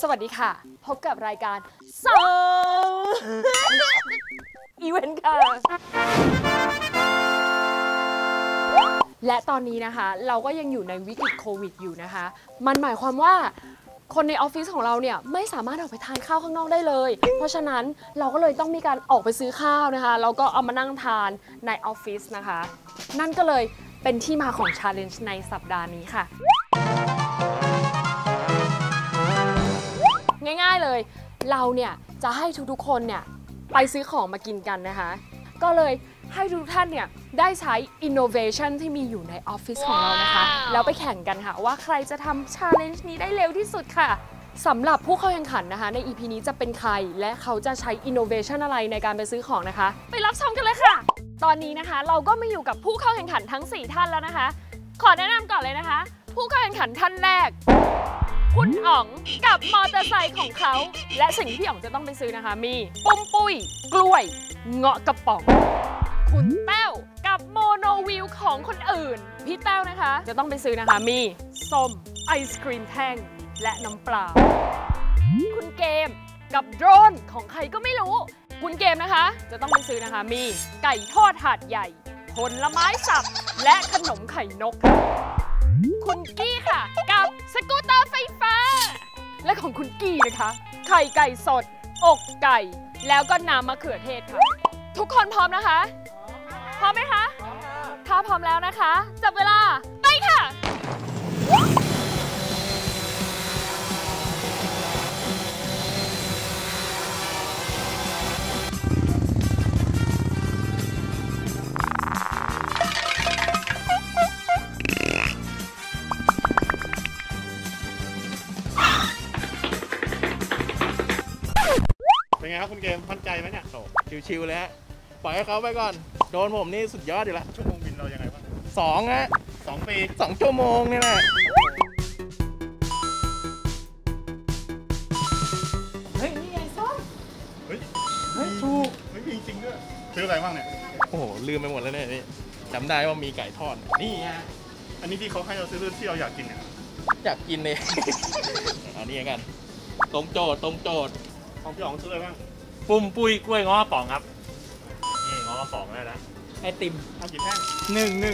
สวัสดีค่ะพบกับรายการสอีเวนต์ค่ะและตอนนี้นะคะเราก็ยังอยู่ในวิกฤตโควิดอยู่นะคะมันหมายความว่าคนในออฟฟิศของเราเนี่ยไม่สามารถออกไปทานข้าวข้างนอกได้เลยเพราะฉะนั้นเราก็เลยต้องมีการออกไปซื้อข้าวนะคะแล้วก็เอามานั่งทานในออฟฟิศนะคะนั่นก็เลยเป็นที่มาของ Challenge ในสัปดาห์นี้ค่ะง่ายๆเลยเราเนี่ยจะให้ทุกๆคนเนี่ยไปซื้อของมากินกันนะคะก็เลยให้ทุกท่านเนี่ยได้ใช้ innovation ที่มีอยู่ในออฟฟิศของเรานะคะแล้วไปแข่งกันค่ะว่าใครจะทำ challenge นี้ได้เร็วที่สุดค่ะสำหรับผู้เข้าแข่งขันนะคะใน EP นี้จะเป็นใครและเขาจะใช้ innovation อะไรในการไปซื้อของนะคะไปรับชมกันเลยค่ะตอนนี้นะคะเราก็มาอยู่กับผู้เข้าแข่งขันทั้ง4ท่านแล้วนะคะขอแนะนำก่อนเลยนะคะผู้เข้าแข่งขันท่านแรกคุณอ๋องกับมอเตอร์ไซค์ของเขาและสิ่งที่พี่อ๋องจะต้องไปซื้อนะคะมีปุ้มปุ้ยกล้วยเงาะกระป๋องคุณแต้วกับโมโนวิวของคนอื่นพี่แต้วนะคะจะต้องไปซื้อนะคะมีส้มไอศครีมแท่งและน้ำเปล่าคุณเกมกับโดรนของใครก็ไม่รู้คุณเกมนะคะจะต้องไปซื้อนะคะมีไก่ทอดถาดใหญ่ผลไม้สับและขนมไข่นกคุณกี้ค่ะกับสกูตเตอร์ไฟฟ้าและของคุณกี้นะคะไข่ไก่สดอกไก่แล้วก็น้ำมะเขือเทศค่ะทุกคนพร้อมนะคะพร้อมไหมคะถ้าพร้อมแล้วนะคะจับเวลาไปค่ะเป็นไงครับคุณเกมมั่นใจไหมเนี่ยชิวๆเลยฮะปล่อยให้เขาไปก่อนโดนผมนี่สุดยอดอยู่แล้วชั่วโมงบินเรายังไงบ้าง 2 ฮะ 2 ปี 2 ชั่วโมงนี่แหละเฮ้ยนี่ไงส้มเฮ้ยถูกเฮ้ยมีจริงด้วยซื้ออะไรบ้างเนี่ยโอ้โหลืมไปหมดแล้วเนี่ยนี่จำได้ว่ามีไก่ทอดนี่ฮะอันนี้ที่เขาให้เราซื้อที่เราอยากกินเนี่ยอยากกินเลยเอานี่กันตรงโจทย์ของพี่อ๋องซื้ออะไรบ้างปุ้มปุ้ยกล้วยง้อป๋องครับนี่ง้อป๋องได้แล้วไอติมเอากี่แท่ง 1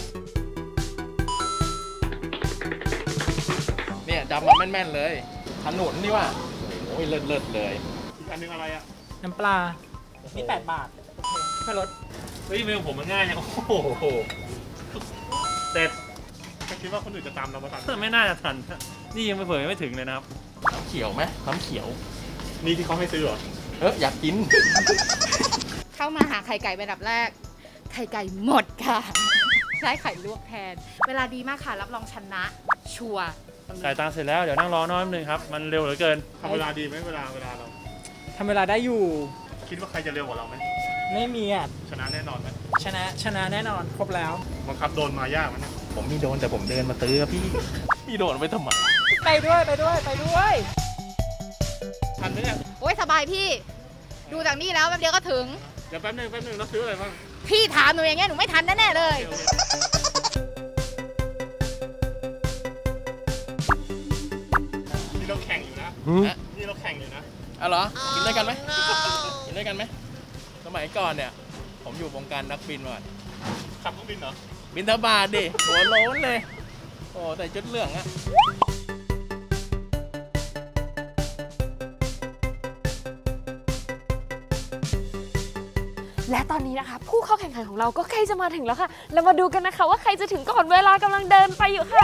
เนี่ยจำมาแม่นๆเลยถนนนี่ว่าโอ้ยเลิศเลยอีกอันนึงอะไรอะน้ำปลานี่8 บาทไม่ลดเฮ้ยเมลผมมันง่ายเนี่ยโอ้โหเสร็จคิดว่าคนอื่นจะตามเรามาทันไม่น่าจะทันนี่ยังไม่ถึงเลยนะครับน้ำเขียวไหมน้ำเขียวนี่ที่เขาให้ซื้อเหรออยากกินเข้ามาหาไข่ไก่เป็นอันดับแรกไข่ไก่หมดค่ะใช้ไข่ลวกแทนเวลาดีมากค่ะรับรองชนะชัวร์จ่ายตังค์เสร็จแล้วเดี๋ยวนั่งรอน้อยนึงครับมันเร็วเหลือเกินทำเวลาดีไหมเวลาเราทำเวลาได้อยู่คิดว่าใครจะเร็วกว่าเราไหมไม่มีอ่ะชนะแน่นอนไหมชนะแน่นอนครบแล้วบังคับโดนมายากมั้ยผมมีโดนแต่ผมเดินมาตื้อพี่โดนไปทำไมไปด้วยทันไหมเนี่ยโอ้ยสบายพี่ดูจากนี่แล้วแป๊บเดียวก็ถึงเดี๋ยวแป๊บนึงเราซื้ออะไรบ้างพี่ถามหนูอย่างเงี้ยหนูไม่ทันแน่ๆเลยนี่เราแข่งอยู่นะอ๋อเหรอกินด้วยกันไหมสมัยก่อนเนี่ยผมอยู่วงการนักบินมาก่อนขับเครื่องบินเหรอบินทบาทดิหัวโล้นเลยโอ้แต่ชุดเหลืองอะและตอนนี้นะคะผู้เข้าแข่งขันของเราก็ใกล้จะมาถึงแล้วค่ะเรามาดูกันนะคะว่าใครจะถึงก่อนเวลากำลังเดินไปอยู่ค่ะ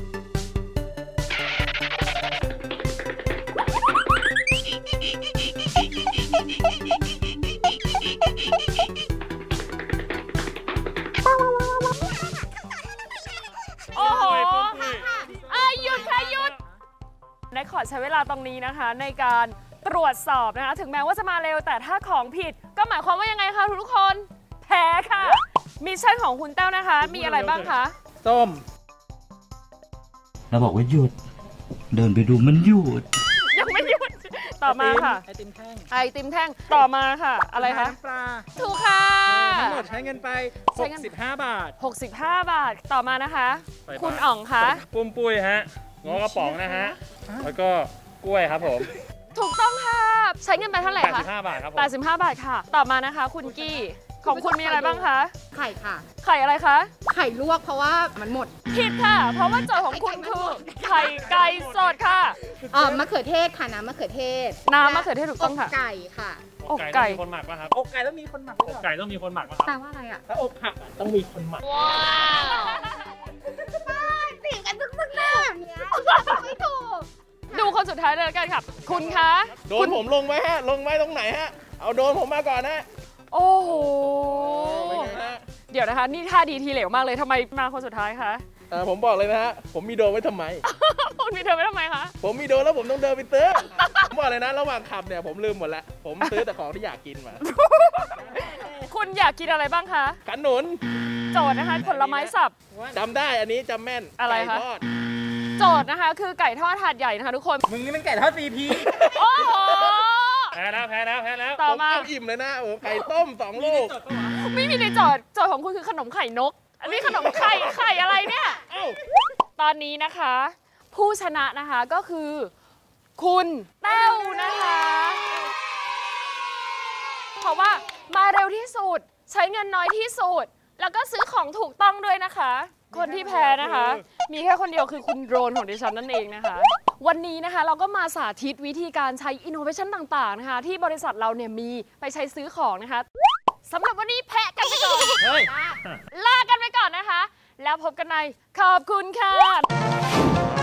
โอ้โหหยุดได้ขอใช้เวลาตรงนี้นะคะในการตรวจสอบนะคะถึงแม้ว่าจะมาเร็วแต่ถ้าของผิดก็หมายความว่ายังไงคะทุกคนแพ้ค่ะมิชชั่นของคุณแต้วนะคะมีอะไรบ้างคะส้มเราบอกว่าหยุดเดินไปดูมันหยุดยังไม่หยุดต่อมาค่ะไอติมแท่งต่อมาค่ะอะไรคะน้ำปลาถูกค่ะทั้งหมดใช้เงินไป65 บาทต่อมานะคะคุณอ๋องคะปุ้มปุ้ยฮะง้อกระป๋องนะฮะแล้วก็กล้วยครับผมถูกต้องค่ะ ใช้เงินไปเท่าไหร่คะ 85 บาทครับผม 85 บาทค่ะ ต่อมานะคะ คุณกี้ ของคุณมีอะไรบ้างคะไข่ค่ะไข่อะไรคะไข่ลวกเพราะว่ามันหมดผิดค่ะ เพราะว่าโจทย์ของคุณคือไข่ไก่สดค่ะมะเขือเทศค่ะน้ำมะเขือเทศน้ำมะเขือเทศถูกต้องค่ะไก่ค่ะอกต้ไก่องมีคนหมักป่ะครับอกไก่ต้องมีคนหมักอกไก่ต้องมีคนหมักป่ะครับแปลว่าอะไรอ่ะถ้าอกหักอะต้องมีคนหมักติ่งกันตึกๆหน้าแบบเนี้ยไม่ถูกดูคนสุดท้ายเลยแล้วกันค่ะ คุณคะโดนผมลงไหมฮะ ลงไหมตรงไหนฮะ เอาโดนผมมาก่อนนะโอ้โหเป็นไงฮะเดี๋ยวนะคะ นี่ท่าดีทีเหลวมากเลยทำไมมาคนสุดท้ายคะผมบอกเลยนะฮะ ผมมีโดนไว้ทำไมคุณมีเธอไปทำไมคะผมมีโดนแล้วผมต้องเดินไปซื้อ ผมบอกเลยนะ ระหว่างขับเนี่ยผมลืมหมดแล้ว ผมซื้อแต่ของที่อยากกินมาคุณอยากกินอะไรบ้างคะขนุนโจทย์นะคะผลไม้สับจำได้อันนี้จำแม่นอะไรคะไก่ทอดโจทย์นะคะ คือไก่ทอดถาดใหญ่นะคะทุกคนมึงนี่มันไก่ทอด CP โอ้โหแพ้แล้ว แพ้แล้ว แพ้แล้วต่อผมมาเอาอิ่มเลยนะโอ้ไก่ต้ม2 ลูกไม่มีในโจทย์ของคุณคือขนมไข่นก อันนี้ขนมไข่อะไรเนี่ยเอ้าตอนนี้นะคะ ผู้ชนะนะคะก็คือ คุณแต้วนะคะ เพราะว่ามาเร็วที่สุด ใช้เงินน้อยที่สุด แล้วก็ซื้อของถูกต้องด้วยนะคะ คนที่แพ้นะคะ มีแค่คนเดียวคือคุณโดรนของดิฉันนั่นเองนะคะ วันนี้นะคะเราก็มาสาธิตวิธีการใช้อินโนเวชันต่างๆนะคะ ที่บริษัทเราเนี่ยมีไปใช้ซื้อของนะคะสำหรับวันนี้แพ้กันไปก่อนเฮ้ยลากันไปก่อนนะคะ แล้วพบกันในขอบคุณค่ะ